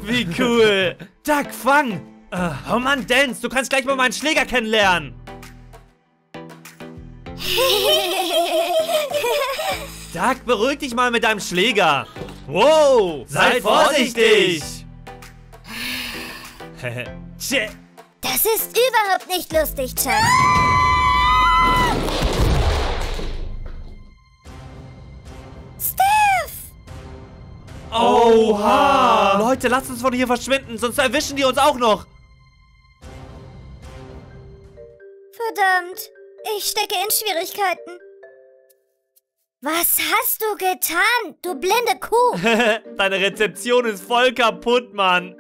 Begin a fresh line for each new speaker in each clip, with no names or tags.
Wie cool. Duck, fang. Oh Mann, Dance, du kannst gleich mal meinen Schläger kennenlernen. Duck, beruhig dich mal mit deinem Schläger. Wow, sei vorsichtig.
Das ist überhaupt nicht lustig, Chuck. Steph!
Oha! Leute, lasst uns von hier verschwinden, sonst erwischen die uns auch noch.
Verdammt, ich stecke in Schwierigkeiten. Was hast du getan, du blinde Kuh?
Deine Rezeption ist voll kaputt, Mann.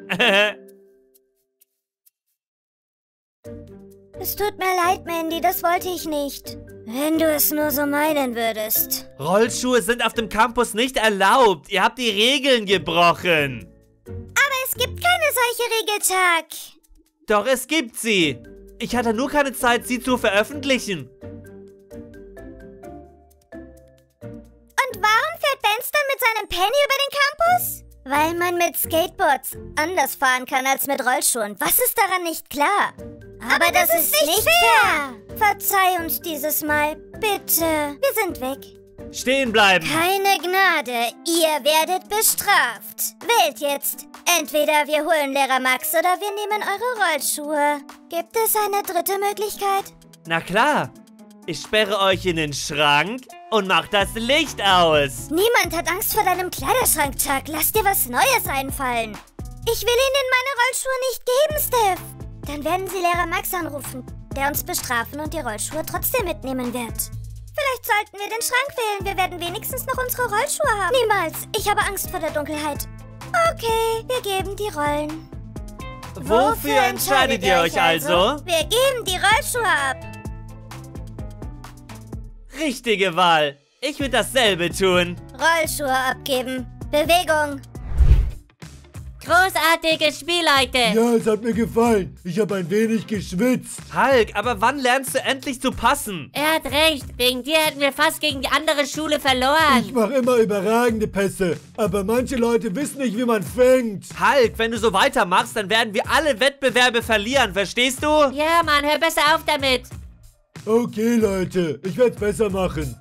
Es tut mir leid, Mandy, das wollte ich nicht. Wenn du es nur so meinen würdest.
Rollschuhe sind auf dem Campus nicht erlaubt. Ihr habt die Regeln gebrochen.
Aber es gibt keine solche Regel, Chuck.
Doch, es gibt sie. Ich hatte nur keine Zeit, sie zu veröffentlichen.
Und warum fährt Benz dann mit seinem Penny über den Campus? Weil man mit Skateboards anders fahren kann als mit Rollschuhen. Was ist daran nicht klar? Aber das ist nicht fair. Verzeih uns dieses Mal, bitte. Wir sind weg.
Stehen bleiben.
Keine Gnade. Ihr werdet bestraft. Wählt jetzt. Entweder wir holen Lehrer Max oder wir nehmen eure Rollschuhe. Gibt es eine dritte Möglichkeit?
Na klar. Ich sperre euch in den Schrank und mach das Licht aus.
Niemand hat Angst vor deinem Kleiderschrank, Chuck. Lass dir was Neues einfallen. Ich will Ihnen meine Rollschuhe nicht geben, Steph. Dann werden Sie Lehrer Max anrufen, der uns bestrafen und die Rollschuhe trotzdem mitnehmen wird. Vielleicht sollten wir den Schrank wählen. Wir werden wenigstens noch unsere Rollschuhe haben. Niemals. Ich habe Angst vor der Dunkelheit. Okay, wir geben die Rollen.
Wofür entscheidet ihr euch also?
Wir geben die Rollschuhe ab.
Richtige Wahl. Ich würde dasselbe tun.
Rollschuhe abgeben. Bewegung.
Großartiges Spiel, Leute.
Ja, es hat mir gefallen. Ich habe ein wenig geschwitzt.
Hulk, aber wann lernst du endlich zu passen?
Er hat recht. Wegen dir hätten wir fast gegen die andere Schule verloren.
Ich mache immer überragende Pässe, aber manche Leute wissen nicht, wie man fängt.
Hulk, wenn du so weitermachst, dann werden wir alle Wettbewerbe verlieren, verstehst du?
Ja, Mann, hör besser auf damit.
Okay, Leute, ich werde es besser machen.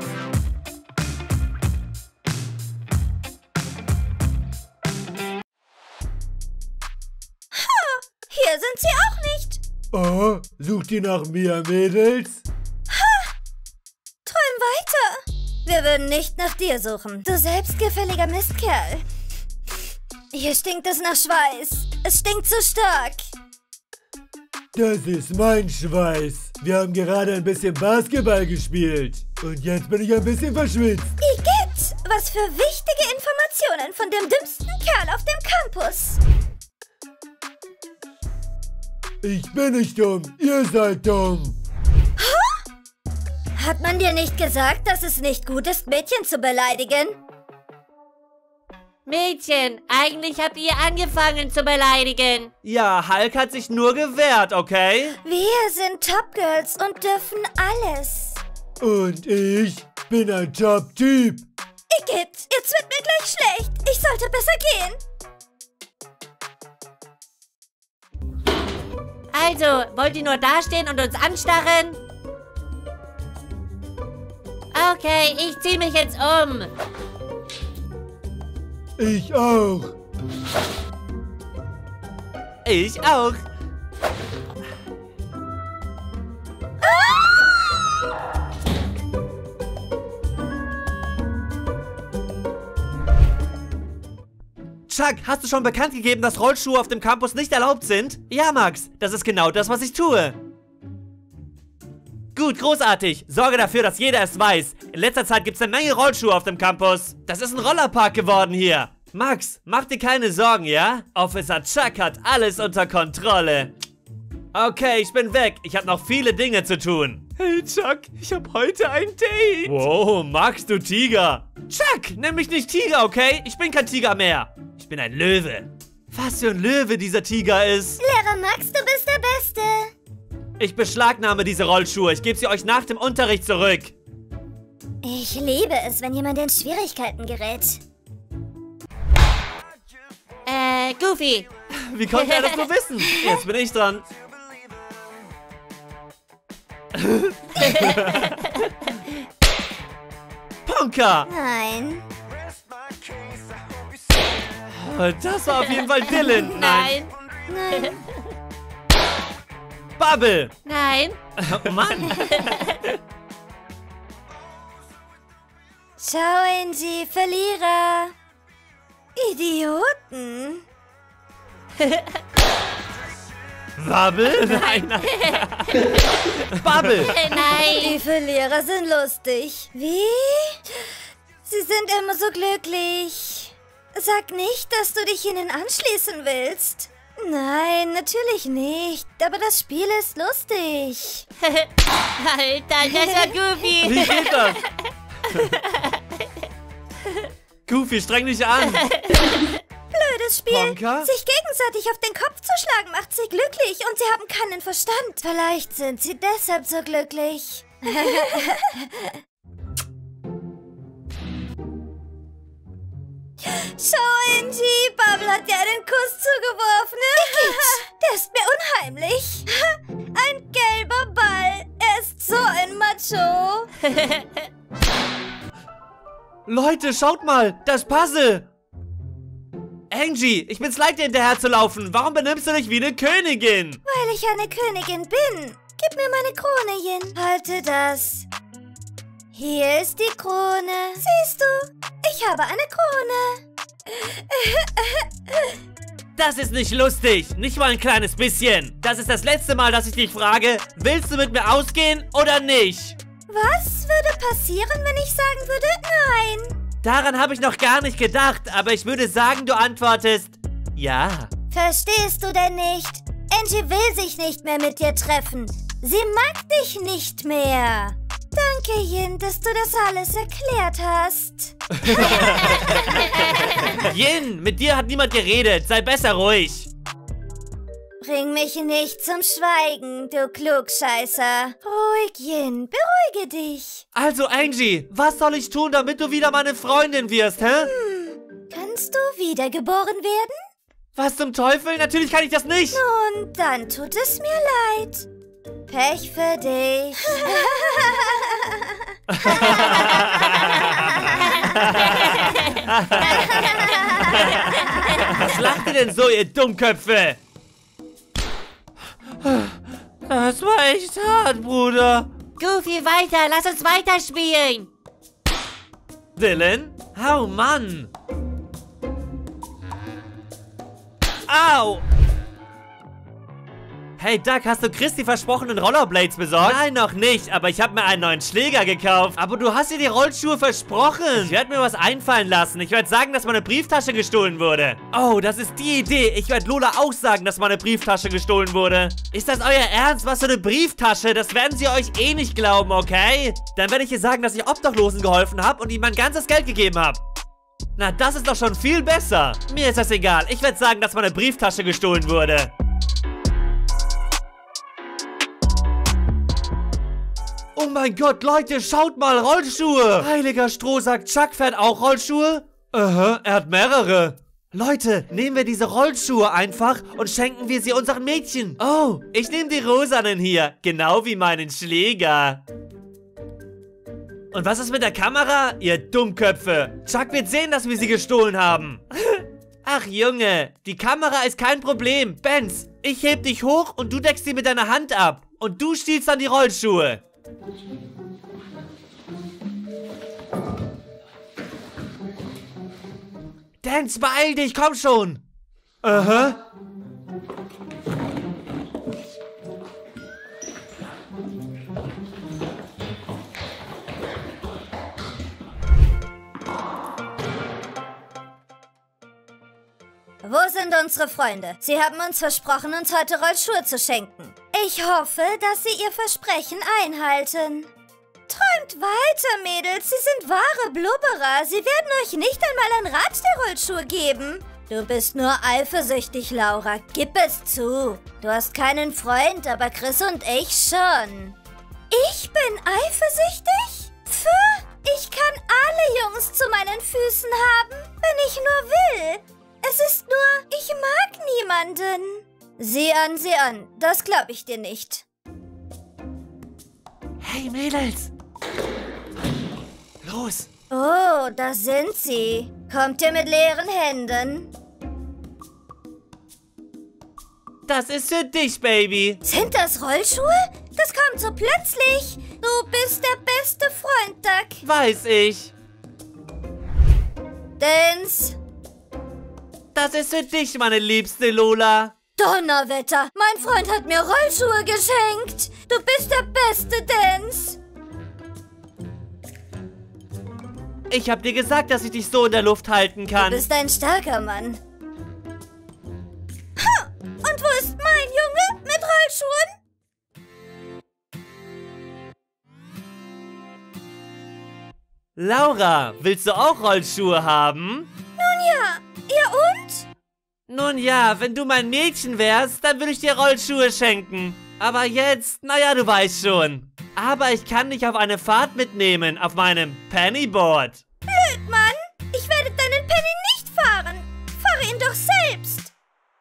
Hier sind sie auch nicht.
Oh, sucht ihr nach mir, Mädels?
Träum weiter. Wir würden nicht nach dir suchen, du selbstgefälliger Mistkerl. Hier stinkt es nach Schweiß. Es stinkt zu stark.
Das ist mein Schweiß. Wir haben gerade ein bisschen Basketball gespielt. Und jetzt bin ich ein bisschen verschwitzt.
Igitt, was für wichtige Informationen von dem dümmsten Kerl auf dem Campus.
Ich bin nicht dumm, ihr seid dumm.
Hat man dir nicht gesagt, dass es nicht gut ist, Mädchen zu beleidigen?
Mädchen, eigentlich habt ihr angefangen zu beleidigen.
Ja, Hulk hat sich nur gewehrt, okay?
Wir sind Top-Girls und dürfen alles.
Und ich bin ein Top-Typ.
Igitt, jetzt wird mir gleich schlecht. Ich sollte besser gehen.
Also, wollt ihr nur dastehen und uns anstarren? Okay, ich zieh mich jetzt um.
Ich auch.
Ich auch. Chuck, hast du schon bekannt gegeben, dass Rollschuhe auf dem Campus nicht erlaubt sind? Ja, Max, das ist genau das, was ich tue. Gut, großartig. Sorge dafür, dass jeder es weiß. In letzter Zeit gibt es eine Menge Rollschuhe auf dem Campus. Das ist ein Rollerpark geworden hier. Max, mach dir keine Sorgen, ja? Officer Chuck hat alles unter Kontrolle. Okay, ich bin weg. Ich habe noch viele Dinge zu tun. Hey, Chuck, ich habe heute ein Date. Wow, Max, du Tiger. Chuck, nenn mich nicht Tiger, okay? Ich bin kein Tiger mehr. Ich bin ein Löwe. Was für ein Löwe dieser Tiger ist.
Lehrer Max, du bist der Beste.
Ich beschlagnahme diese Rollschuhe. Ich gebe sie euch nach dem Unterricht zurück.
Ich liebe es, wenn jemand in Schwierigkeiten gerät.
Goofy.
Wie konnte er das nur wissen? Jetzt bin ich dran. Ponka!
Nein.
Das war auf jeden Fall Dylan.
Nein.
Nein.
Bubble!
Nein.
Oh Mann!
Schau, Angie, Verlierer. Idioten.
Bubble? Nein, nein. Bubble!
Nein.
Die Verlierer sind lustig. Wie? Sie sind immer so glücklich. Sag nicht, dass du dich ihnen anschließen willst. Nein, natürlich nicht. Aber das Spiel ist lustig.
Alter, das war Goofy.
Wie geht das? Goofy, streng dich an.
Blödes Spiel.
Ponka?
Sich gegenseitig auf den Kopf zu schlagen macht sie glücklich und sie haben keinen Verstand. Vielleicht sind sie deshalb so glücklich. Schau, Angie, Bubble hat dir einen Kuss zugeworfen. Der ist mir unheimlich. Ein gelber Ball. Er ist so ein Macho.
Leute, schaut mal, das Puzzle. Angie, ich bin's leid, dir hinterher zu laufen. Warum benimmst du dich wie eine Königin?
Weil ich eine Königin bin. Gib mir meine Krone, Yin. Halte das. Hier ist die Krone. Siehst du? Ich habe eine Krone.
Das ist nicht lustig. Nicht mal ein kleines bisschen. Das ist das letzte Mal, dass ich dich frage, willst du mit mir ausgehen oder nicht?
Was würde passieren, wenn ich sagen würde nein?
Daran habe ich noch gar nicht gedacht, aber ich würde sagen, du antwortest ja.
Verstehst du denn nicht? Angie will sich nicht mehr mit dir treffen. Sie mag dich nicht mehr. Danke, Yin, dass du das alles erklärt hast.
Yin, mit dir hat niemand geredet. Sei besser ruhig.
Bring mich nicht zum Schweigen, du Klugscheißer. Ruhig, Yin, beruhige dich.
Also, Angie, was soll ich tun, damit du wieder meine Freundin wirst, hä?
Kannst du wiedergeboren werden?
Was zum Teufel? Natürlich kann ich das nicht.
Nun, dann tut es mir leid. Pech für dich.
Was lacht ihr denn so, ihr Dummköpfe? Das war echt hart, Bruder.
Goofy, weiter. Lass uns weiterspielen.
Dylan? Oh, Mann. Au! Hey, Doug, hast du Chris die versprochenen Rollerblades besorgt? Nein, noch nicht, aber ich habe mir einen neuen Schläger gekauft. Aber du hast dir die Rollschuhe versprochen. Ich werde mir was einfallen lassen. Ich werde sagen, dass meine Brieftasche gestohlen wurde. Oh, das ist die Idee. Ich werde Lola auch sagen, dass meine Brieftasche gestohlen wurde. Ist das euer Ernst? Was für eine Brieftasche? Das werden sie euch eh nicht glauben, okay? Dann werde ich ihr sagen, dass ich Obdachlosen geholfen habe und ihnen mein ganzes Geld gegeben habe. Na, das ist doch schon viel besser. Mir ist das egal. Ich werde sagen, dass meine Brieftasche gestohlen wurde. Oh mein Gott, Leute, schaut mal, Rollschuhe. Heiliger Strohsack, Chuck fährt auch Rollschuhe? Er hat mehrere. Leute, nehmen wir diese Rollschuhe einfach und schenken wir sie unseren Mädchen. Oh, ich nehme die rosanen hier, genau wie meinen Schläger. Und was ist mit der Kamera? Ihr Dummköpfe. Chuck wird sehen, dass wir sie gestohlen haben. Ach Junge, die Kamera ist kein Problem. Benz, ich heb dich hoch und du deckst sie mit deiner Hand ab. Und du stiehlst dann die Rollschuhe. Dance, beeil dich, komm schon. Aha.
Wo sind unsere Freunde? Sie haben uns versprochen, uns heute Rollschuhe zu schenken. Ich hoffe, dass sie ihr Versprechen einhalten. Träumt weiter, Mädels. Sie sind wahre Blubberer. Sie werden euch nicht einmal ein Rad der Rollschuhe geben. Du bist nur eifersüchtig, Laura. Gib es zu. Du hast keinen Freund, aber Chris und ich schon. Ich bin eifersüchtig? Ich kann alle Jungs zu meinen Füßen haben, wenn ich nur will. Es ist nur, ich mag niemanden. Sieh an, das glaube ich dir nicht.
Hey, Mädels. Los.
Oh, da sind sie. Kommt ihr mit leeren Händen?
Das ist für dich, Baby.
Sind das Rollschuhe? Das kommt so plötzlich. Du bist der beste Freund, Duck.
Weiß ich.
Dance.
Das ist für dich, meine liebste Lola.
Donnerwetter, mein Freund hat mir Rollschuhe geschenkt. Du bist der beste, Dance.
Ich hab dir gesagt, dass ich dich so in der Luft halten kann.
Du bist ein starker Mann. Ha! Und wo ist mein Junge mit Rollschuhen?
Laura, willst du auch Rollschuhe haben?
Nun ja, ihr und?
Nun ja, wenn du mein Mädchen wärst, dann würde ich dir Rollschuhe schenken. Aber jetzt, naja, du weißt schon. Aber ich kann dich auf eine Fahrt mitnehmen, auf meinem Pennyboard.
Blöd, Mann. Ich werde deinen Penny nicht fahren. Fahre ihn doch selbst.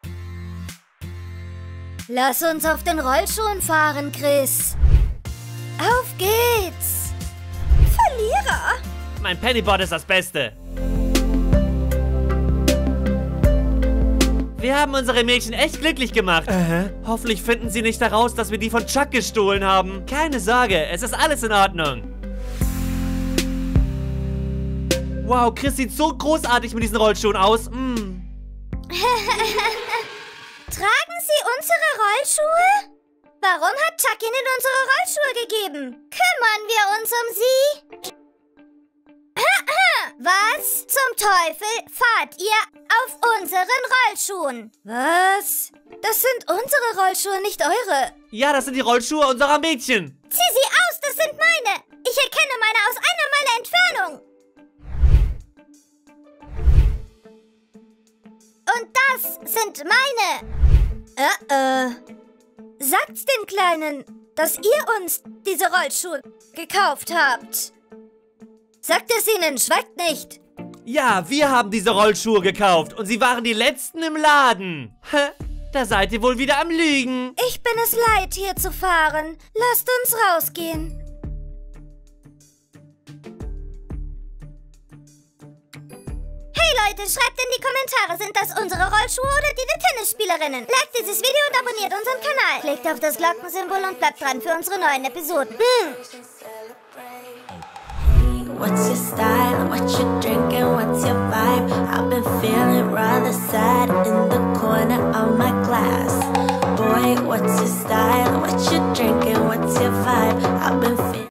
Lass uns auf den Rollschuhen fahren, Chris. Auf geht's. Verlierer.
Mein Pennyboard ist das Beste. Wir haben unsere Mädchen echt glücklich gemacht. Hoffentlich finden sie nicht heraus, dass wir die von Chuck gestohlen haben. Keine Sorge, es ist alles in Ordnung. Wow, Chris sieht so großartig mit diesen Rollschuhen aus.
Tragen Sie unsere Rollschuhe? Warum hat Chuck Ihnen unsere Rollschuhe gegeben? Kümmern wir uns um Sie? Was zum Teufel fahrt ihr auf unseren Rollschuhen? Was? Das sind unsere Rollschuhe, nicht eure.
Ja, das sind die Rollschuhe unserer Mädchen.
Zieh sie aus, das sind meine. Ich erkenne meine aus einer Meile Entfernung. Und das sind meine. Sagt's den Kleinen, dass ihr uns diese Rollschuhe gekauft habt. Sagt es ihnen, schweigt nicht.
Ja, wir haben diese Rollschuhe gekauft und sie waren die letzten im Laden. Da seid ihr wohl wieder am Lügen.
Ich bin es leid, hier zu fahren. Lasst uns rausgehen. Hey Leute, schreibt in die Kommentare, sind das unsere Rollschuhe oder die der Tennisspielerinnen? Liked dieses Video und abonniert unseren Kanal. Klickt auf das Glockensymbol und bleibt dran für unsere neuen Episoden.
What's your style? What you drinking? What's your vibe? I've been feeling rather sad in the corner of my class. Boy, what's your style? What you drinking?